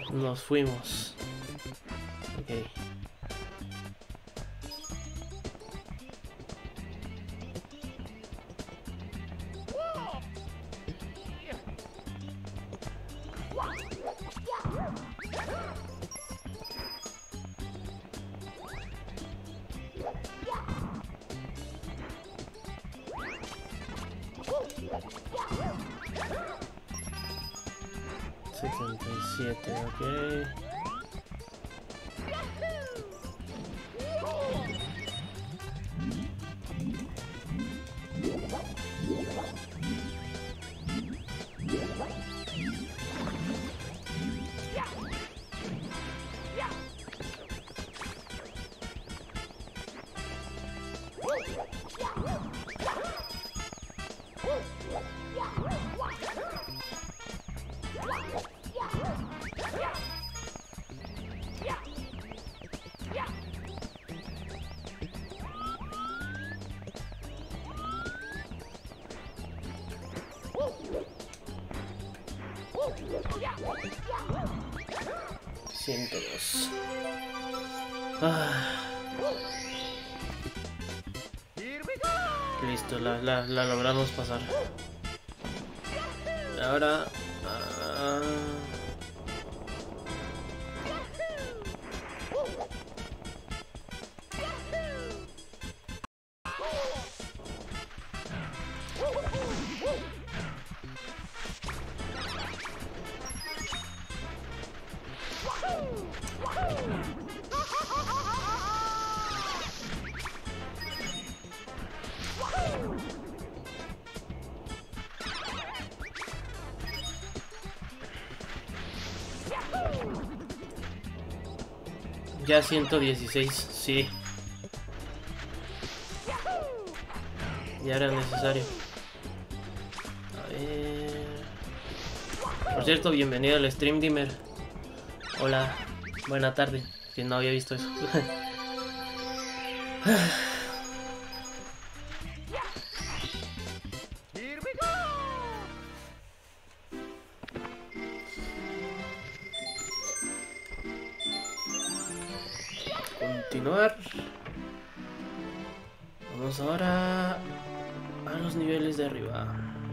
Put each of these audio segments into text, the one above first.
Nos fuimos. Ok. Ok. Listo, la logramos pasar. Ahora... ya 116, sí. Ya era necesario. A ver... Por cierto, bienvenido al Stream Gamer. Hola, buena tarde. Que no había visto eso. Continuar. Vamos ahora a los niveles de arriba.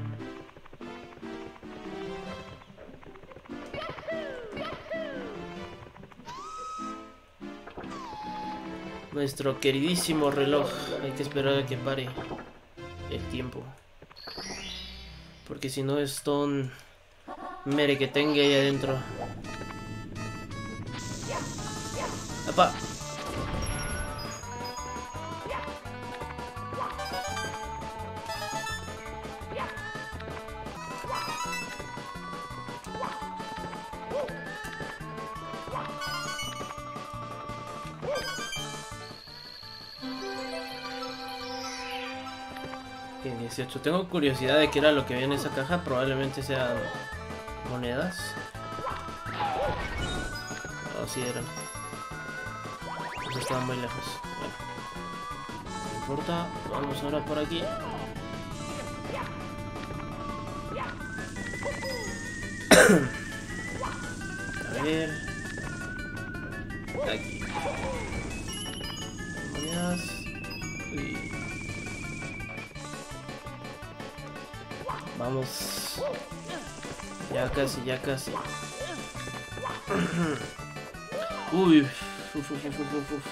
Nuestro queridísimo reloj. Hay que esperar a que pare el tiempo. Porque si no es todo un merequetengue ahí adentro. ¡Apa! En 18. Tengo curiosidad de qué era lo que había en esa caja. Probablemente sean monedas. O si eran. Pues estaban muy lejos. Bueno. No importa. Vamos ahora por aquí. A ver. Aquí. Monedas. Uy. Vamos. Ya casi, ya casi. Uy. Uf, uf, uf, uf, uf.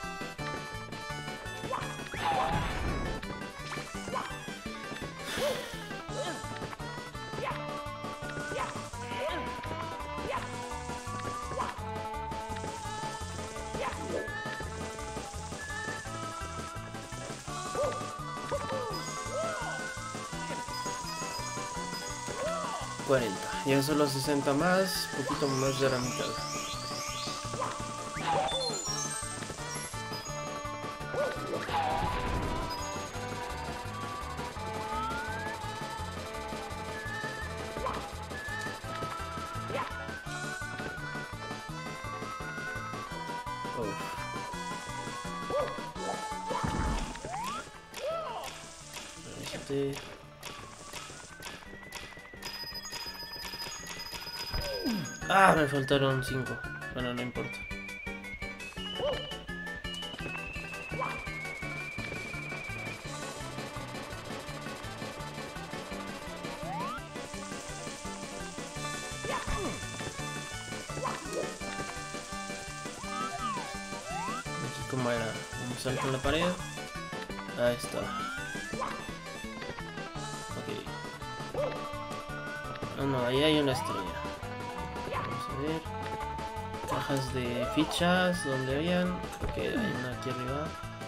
Ya solo 60 más, poquito más de la mitad. Ah, me faltaron 5. Bueno, no importa. Aquí como era, un salto en la pared. Ahí está. Ok. No, no, ahí hay una estrella. Vamos a ver. Cajas de fichas, donde habían. Creo que hay una aquí arriba.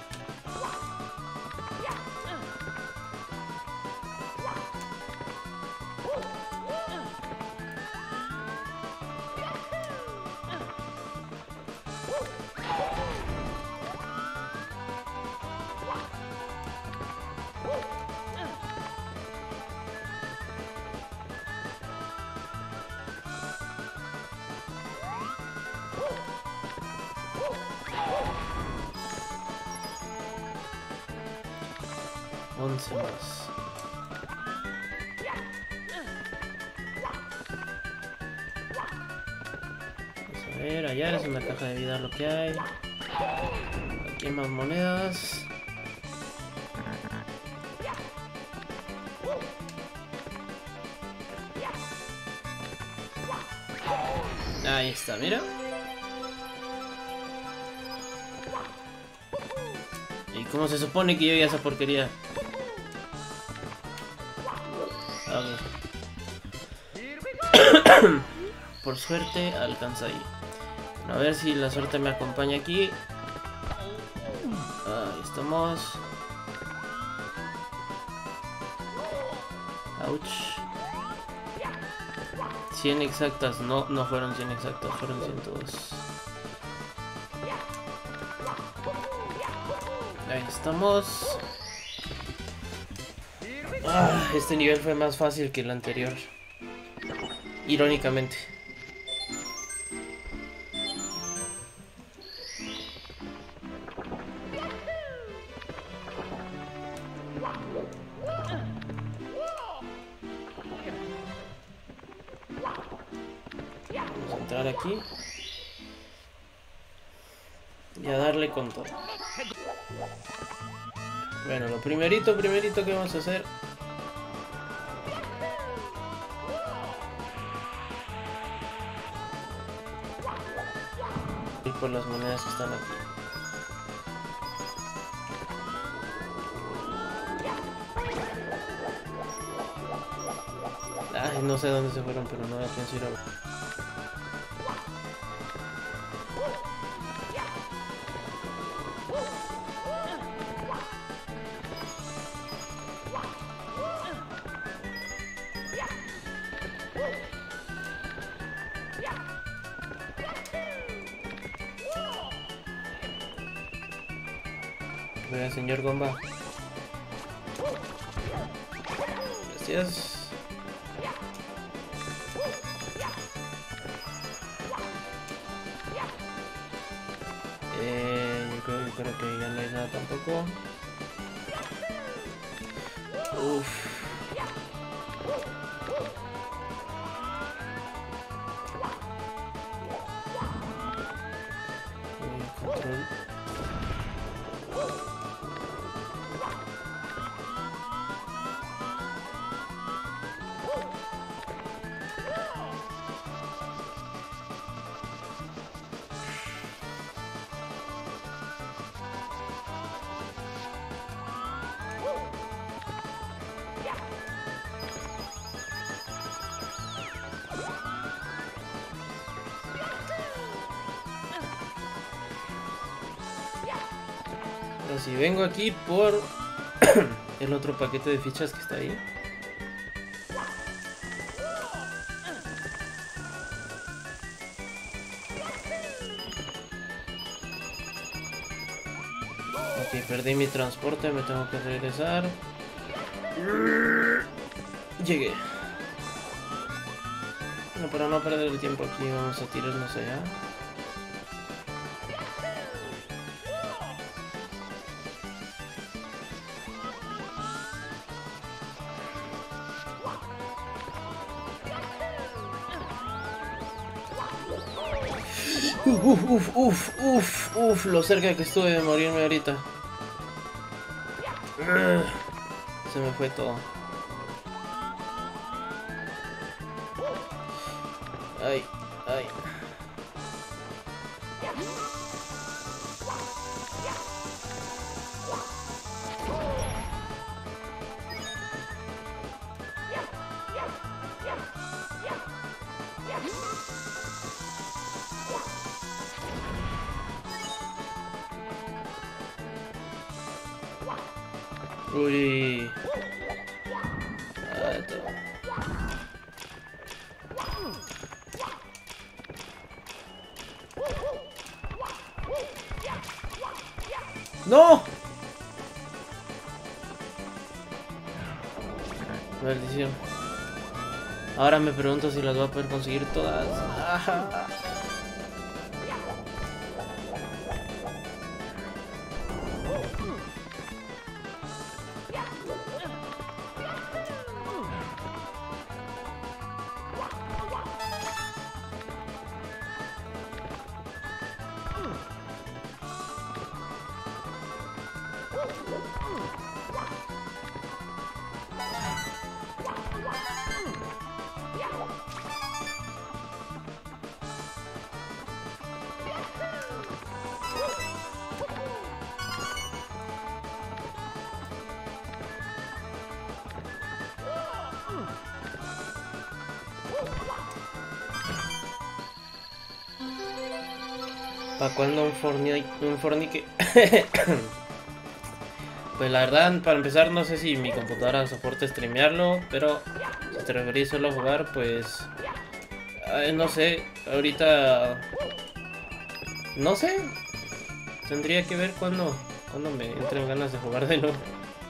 Once más. Vamos a ver, allá es una caja de vida lo que hay. Aquí hay más monedas. Ahí está, mira. ¿Y cómo se supone que yo vi esa porquería? Okay. Por suerte alcanza ahí. A ver si la suerte me acompaña aquí. Ahí estamos. Ouch. 100 exactas. No, no fueron 100 exactas, fueron 102. Ahí estamos. Este nivel fue más fácil que el anterior. Irónicamente. Vamos a entrar aquí. Y a darle con todo. Bueno, lo primerito que vamos a hacer. Ir por las monedas que están aquí. Ay, no sé dónde se fueron, pero no la pienso ir ahora. Vea, señor Gomba. Gracias. Yo creo que ya no hay nada tampoco. Uff. Control. Si vengo aquí por el otro paquete de fichas que está ahí. Ok, perdí mi transporte, me tengo que regresar. Llegué. Bueno, para no perder el tiempo aquí vamos a tirarnos allá. Lo cerca que estuve de morirme ahorita. Se me fue todo. Ay, ay. Uy. ¡No! Maldición. Ahora me pregunto si las voy a poder conseguir todas. ¡Ajá! ¿Para cuándo un fornique? Pues la verdad, para empezar, no sé si mi computadora soporta streamearlo, pero si te referís solo a jugar, pues... no sé, ahorita... No sé. Tendría que ver cuándo me entren ganas de jugar de nuevo.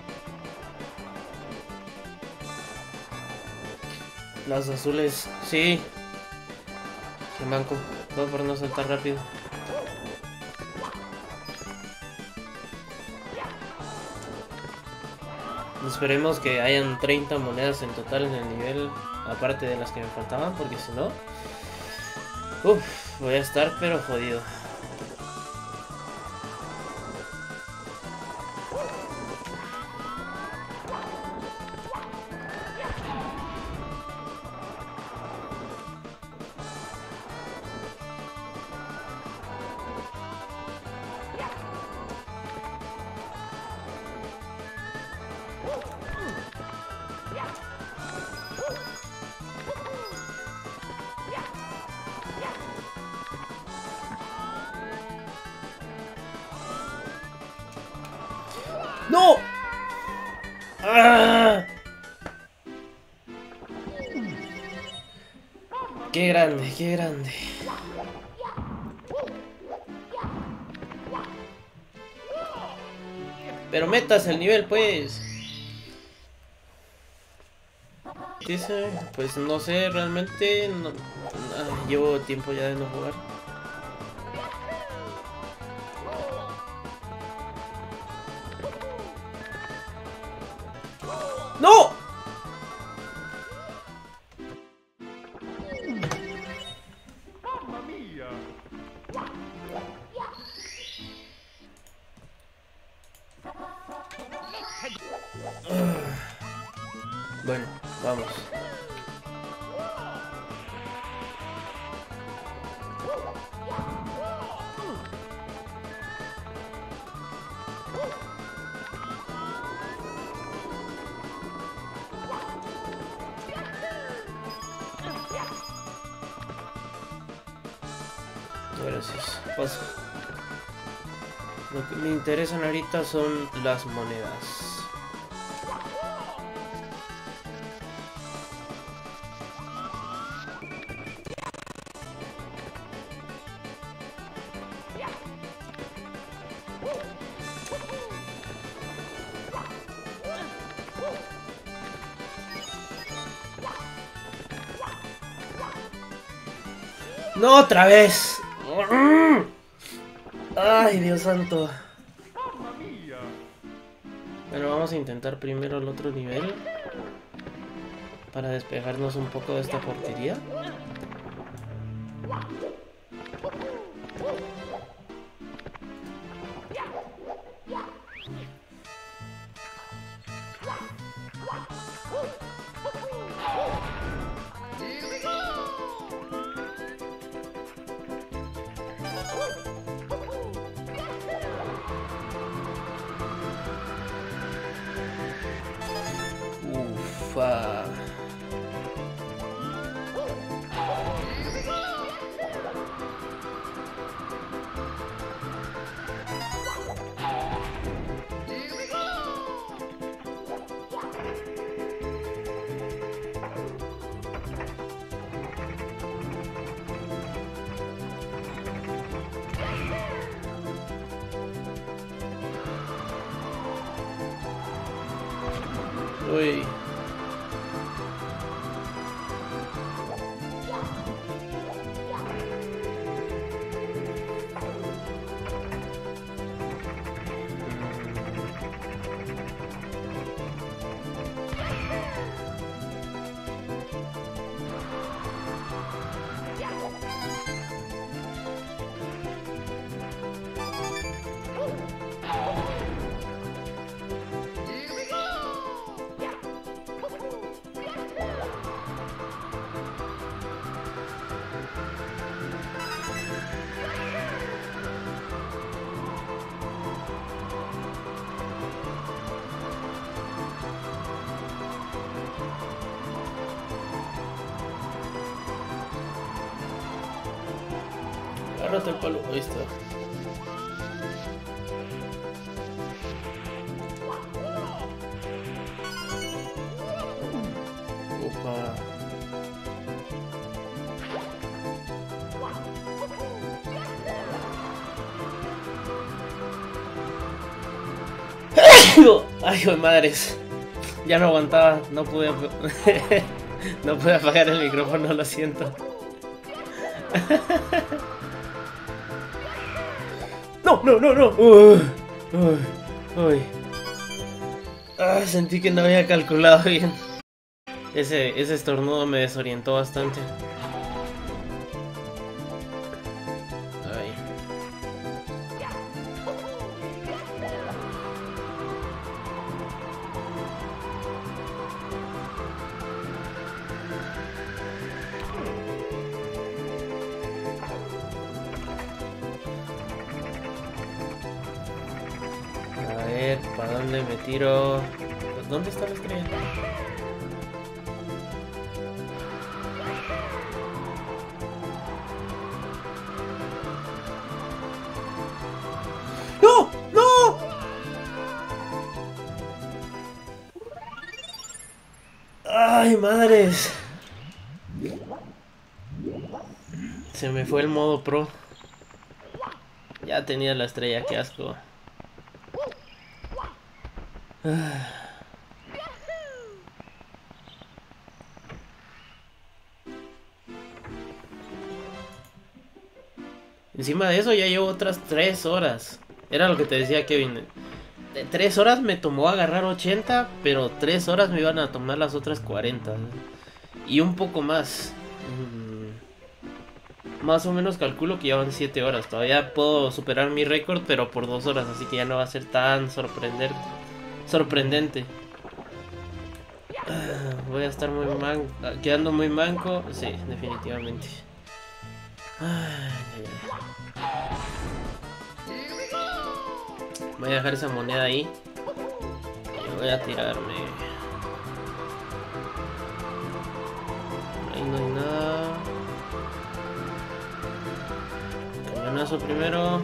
Las azules, sí. Qué manco, todo por no saltar rápido. Esperemos que hayan 30 monedas en total en el nivel, aparte de las que me faltaban, porque si no... voy a estar pero jodido. ¡No! ¡Ah! ¡Qué grande, qué grande! Pero metas el nivel, pues. Dice, pues no sé, realmente no, llevo tiempo ya de no jugar. ¡No! ¡Mamma mía! Bueno, vamos. Gracias. Paso. Lo que me interesan ahorita son las monedas. ¡No, otra vez! ¡Ay, Dios santo! Bueno, vamos a intentar primero el otro nivel para despejarnos un poco de esta porquería. Ufa. Uy. Agárrate el palo, ahí está. Opa. Ay, hijo de madres. Ya no aguantaba, no pude no pude apagar el micrófono, lo siento. No, no, no, no. Uy. Ah, sentí que no había calculado bien. Ese estornudo me desorientó bastante. Ay. A ver, ¿para dónde me tiro? ¿Dónde está la estrella? ¡No! ¡No! ¡Ay, madres! Se me fue el modo pro. Ya tenía la estrella, qué asco. Encima de eso ya llevo otras 3 horas. Era lo que te decía, Kevin. De 3 horas me tomó agarrar 80, pero 3 horas me iban a tomar las otras 40. Y un poco más. Más o menos calculo que llevan 7 horas. Todavía puedo superar mi récord, pero por 2 horas. Así que ya no va a ser tan sorprendente. Voy a estar muy quedando muy manco. Sí, definitivamente. Voy a dejar esa moneda ahí. Y voy a tirarme. Ahí no hay nada. Cañonazo primero.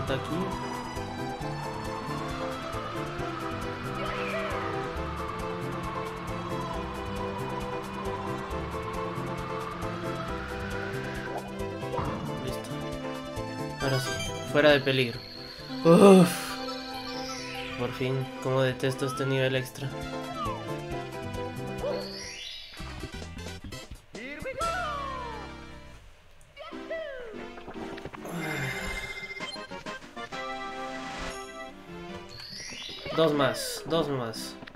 falta aquí. Listo. Ahora sí, fuera de peligro. Uf. Por fin, como detesto este nivel extra. Here we go. Dos más, dos más.